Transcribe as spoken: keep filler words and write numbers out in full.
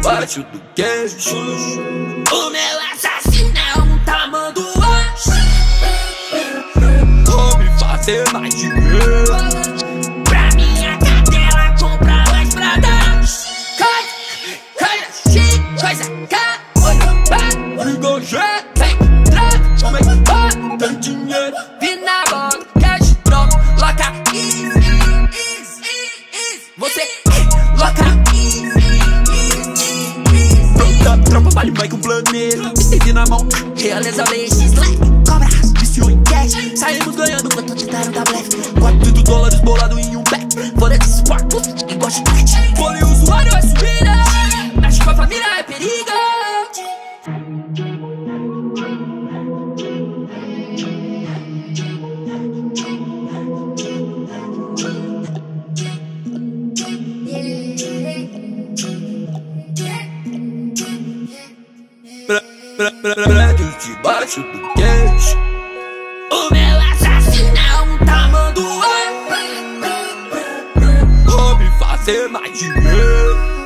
debaixo do queixo. O meu assassino é um tamanduá. Vou me fazer mais dinheiro. Pra minha cadela comprar mais pradas. Coisa, coisa chique, coisa cara. Olha, vai, Rigojé, vem, traga, como é que vai? Tem dinheiro. vi na bola, cash, troca, loca, easy, easy, easy. Você, loca, easy, easy, easy. Pronta, tropa, vale mais que um planeta. Estende na mão, Realeza leis, like, cobras, viciou em cash. saímos ganhando quanto tentaram dar blefe. Quatro dólares bolado em um pack. Fora desses quartos, igual chiclete. Bolei o usuário, é subida. Mexe com a família, é perigo. Prédios debaixo do queixo. O meu assassino é um tamanduá. Vou me fazer mais dinheiro.